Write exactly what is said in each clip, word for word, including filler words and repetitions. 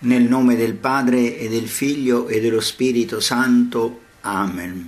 Nel nome del Padre e del Figlio e dello Spirito Santo. Amen.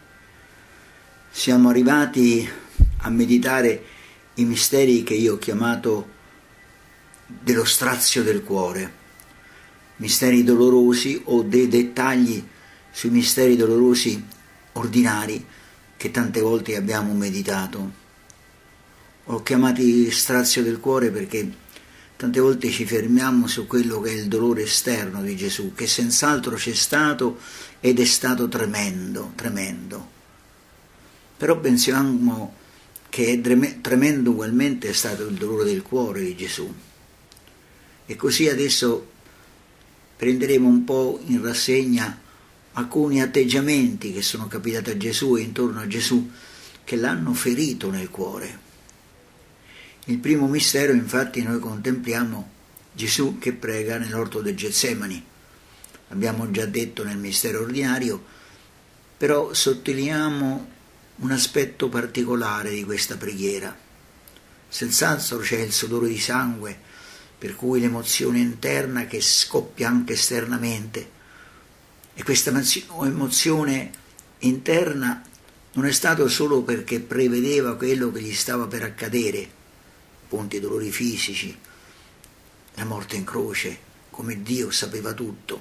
Siamo arrivati a meditare i misteri che io ho chiamato dello strazio del cuore, misteri dolorosi o dei dettagli sui misteri dolorosi ordinari che tante volte abbiamo meditato. Ho chiamati strazio del cuore perché tante volte ci fermiamo su quello che è il dolore esterno di Gesù, che senz'altro c'è stato ed è stato tremendo, tremendo. Però pensiamo che è tremendo ugualmente è stato il dolore del cuore di Gesù. E così adesso prenderemo un po' in rassegna alcuni atteggiamenti che sono capitati a Gesù e intorno a Gesù che l'hanno ferito nel cuore. Il primo mistero, infatti, noi contempliamo Gesù che prega nell'orto del Getsemani. Abbiamo già detto nel mistero ordinario, però sottolineiamo un aspetto particolare di questa preghiera. Senz'altro c'è il sudore di sangue, per cui l'emozione interna che scoppia anche esternamente. E questa emozione interna non è stato solo perché prevedeva quello che gli stava per accadere, appunto i dolori fisici, la morte in croce, come Dio sapeva tutto,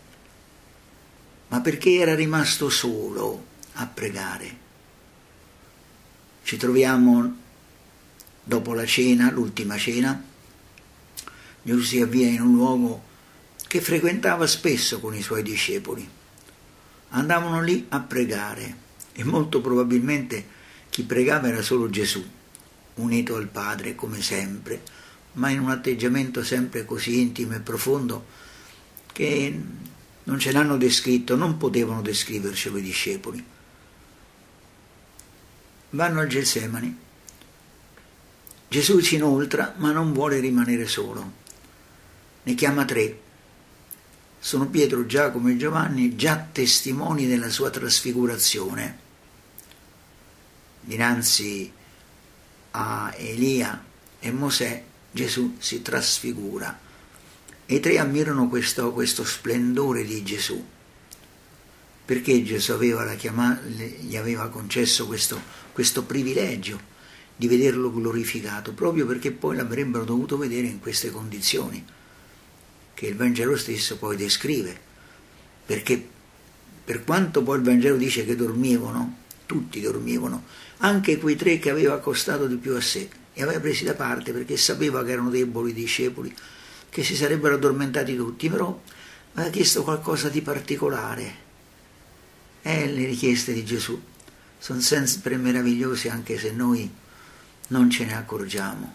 ma perché era rimasto solo a pregare. Ci troviamo dopo la cena, l'ultima cena, Gesù si avvia in un luogo che frequentava spesso con i suoi discepoli. Andavano lì a pregare e molto probabilmente chi pregava era solo Gesù, unito al Padre come sempre, ma in un atteggiamento sempre così intimo e profondo che non ce l'hanno descritto, non potevano descrivercelo i discepoli. Vanno al Getsemani. Gesù si inoltra, ma non vuole rimanere solo. Ne chiama tre. Sono Pietro, Giacomo e Giovanni, già testimoni della sua trasfigurazione. Dinanzi a Elia e Mosè Gesù si trasfigura e i tre ammirano questo, questo splendore di Gesù, perché Gesù aveva la chiama, gli aveva concesso questo, questo privilegio di vederlo glorificato, proprio perché poi l'avrebbero dovuto vedere in queste condizioni che il Vangelo stesso poi descrive, perché per quanto poi il Vangelo dice che dormivano, tutti dormivano, anche quei tre che aveva accostato di più a sé, e aveva presi da parte perché sapeva che erano deboli i discepoli, che si sarebbero addormentati tutti, però aveva chiesto qualcosa di particolare. E le richieste di Gesù sono sempre meravigliose, anche se noi non ce ne accorgiamo.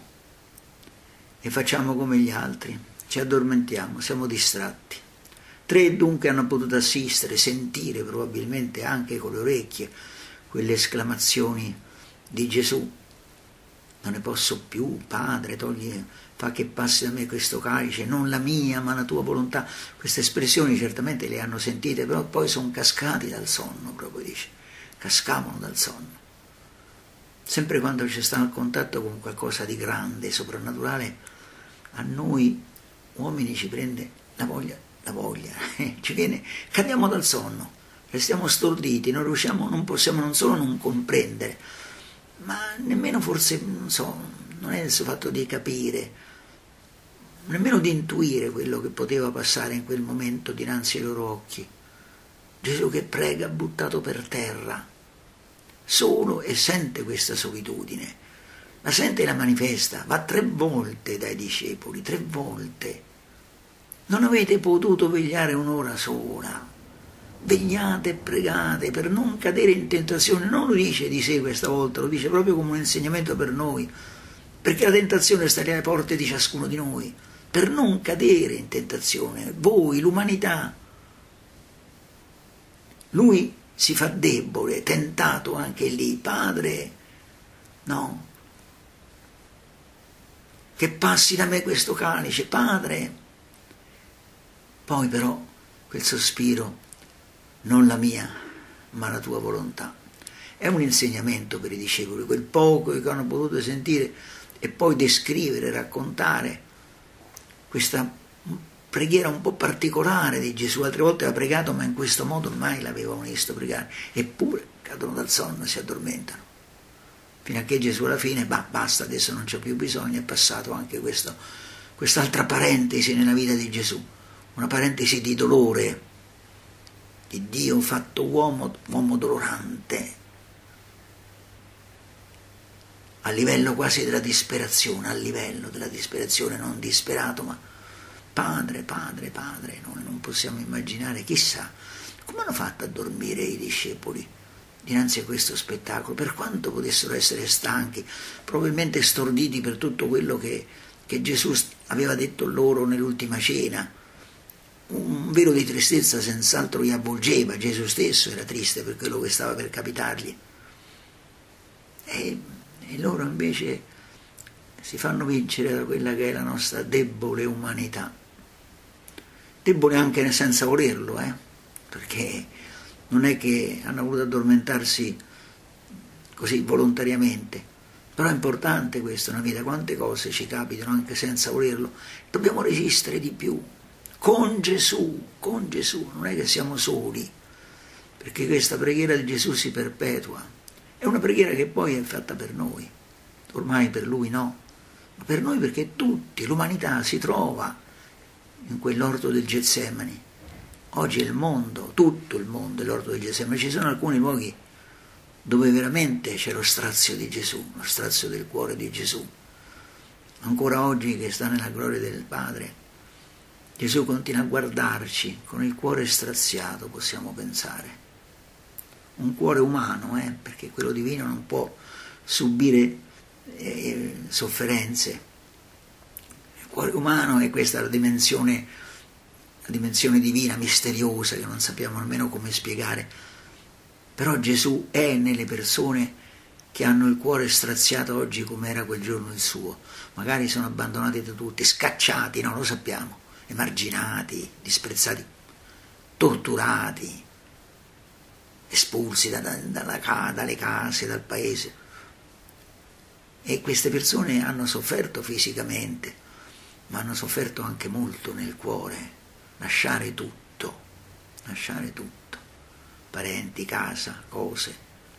E facciamo come gli altri, ci addormentiamo, siamo distratti. Tre dunque hanno potuto assistere, sentire probabilmente anche con le orecchie quelle esclamazioni di Gesù: non ne posso più, Padre, togli, fa che passi da me questo calice, non la mia ma la tua volontà. Queste espressioni certamente le hanno sentite, però poi sono cascati dal sonno, proprio dice, cascavano dal sonno. Sempre quando c'è stato il contatto con qualcosa di grande, soprannaturale, a noi uomini ci prende la voglia, la voglia, ci viene, cadiamo dal sonno. Restiamo storditi, non riusciamo, non possiamo non solo non comprendere, ma nemmeno forse, non so, non è il suo fatto di capire, nemmeno di intuire quello che poteva passare in quel momento dinanzi ai loro occhi. Gesù che prega buttato per terra, solo, e sente questa solitudine, la sente e la manifesta, va tre volte dai discepoli, tre volte. Non avete potuto vegliare un'ora sola? Vegliate e pregate per non cadere in tentazione. Non lo dice di sé questa volta, lo dice proprio come un insegnamento per noi, perché la tentazione sta alle porte di ciascuno di noi, per non cadere in tentazione, voi, l'umanità. Lui si fa debole, tentato anche lì, Padre, no, che passi da me questo calice, Padre. Poi però quel sospiro: non la mia, ma la tua volontà. È un insegnamento per i discepoli, quel poco che hanno potuto sentire e poi descrivere, raccontare questa preghiera un po' particolare di Gesù, altre volte ha pregato ma in questo modo mai l'avevano visto pregare, eppure cadono dal sonno e si addormentano, fino a che Gesù alla fine, bah, basta, adesso non c'è più bisogno, è passato anche questo, quest'altra parentesi nella vita di Gesù, una parentesi di dolore, di Dio fatto uomo, uomo dolorante, a livello quasi della disperazione, a livello della disperazione, non disperato, ma Padre, Padre, Padre, noi non possiamo immaginare, chissà, come hanno fatto a dormire i discepoli dinanzi a questo spettacolo, per quanto potessero essere stanchi, probabilmente storditi per tutto quello che, che Gesù aveva detto loro nell'ultima cena. Un velo di tristezza senz'altro li avvolgeva, Gesù stesso era triste per quello che stava per capitargli. E, e loro invece si fanno vincere da quella che è la nostra debole umanità. Debole anche senza volerlo, eh? Perché non è che hanno voluto addormentarsi così volontariamente, però è importante questo nella vita, quante cose ci capitano anche senza volerlo, dobbiamo resistere di più, con Gesù, con Gesù, non è che siamo soli, perché questa preghiera di Gesù si perpetua, è una preghiera che poi è fatta per noi, ormai per Lui no, ma per noi perché tutti, l'umanità si trova in quell'orto del Getsemani. Oggi il mondo, tutto il mondo è l'orto del Getsemani, ci sono alcuni luoghi dove veramente c'è lo strazio di Gesù, lo strazio del cuore di Gesù. Ancora oggi che sta nella gloria del Padre, Gesù continua a guardarci con il cuore straziato, possiamo pensare. Un cuore umano, eh, perché quello divino non può subire eh, sofferenze. Il cuore umano è questa la dimensione, la dimensione divina, misteriosa, che non sappiamo nemmeno come spiegare. Però Gesù è nelle persone che hanno il cuore straziato oggi come era quel giorno il suo. Magari sono abbandonati da tutti, scacciati, non lo sappiamo, emarginati, disprezzati, torturati, espulsi da, da, dalla, dalle case, dal paese. E queste persone hanno sofferto fisicamente, ma hanno sofferto anche molto nel cuore, lasciare tutto, lasciare tutto, parenti, casa, cose,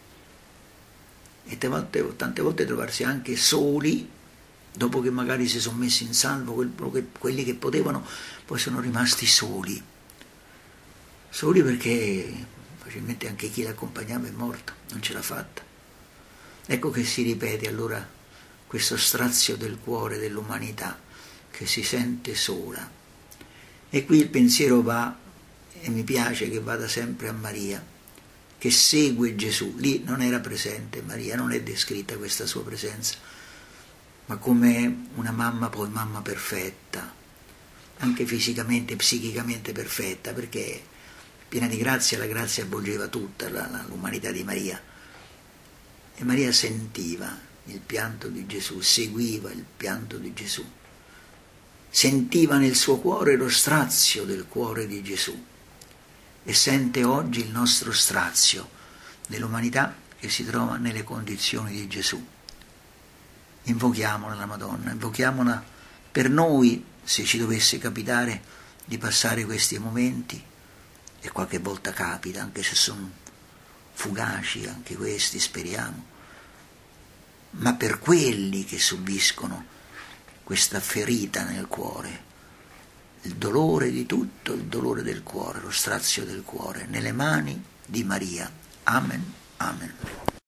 e tante, tante volte trovarsi anche soli, dopo che magari si sono messi in salvo, quelli che potevano, poi sono rimasti soli, soli perché facilmente anche chi l'accompagnava è morto, non ce l'ha fatta. Ecco che si ripete allora questo strazio del cuore dell'umanità, che si sente sola. E qui il pensiero va, e mi piace che vada sempre a Maria, che segue Gesù. Lì non era presente Maria, non è descritta questa sua presenza, ma come una mamma, poi mamma perfetta, anche fisicamente, psichicamente perfetta, perché piena di grazia, la grazia avvolgeva tutta la, la, l'umanità di Maria. E Maria sentiva il pianto di Gesù, seguiva il pianto di Gesù, sentiva nel suo cuore lo strazio del cuore di Gesù e sente oggi il nostro strazio dell'umanità che si trova nelle condizioni di Gesù. Invochiamola la Madonna, invochiamola per noi, se ci dovesse capitare di passare questi momenti, e qualche volta capita, anche se sono fugaci anche questi, speriamo, ma per quelli che subiscono questa ferita nel cuore, il dolore di tutto, il dolore del cuore, lo strazio del cuore, nelle mani di Maria. Amen, amen.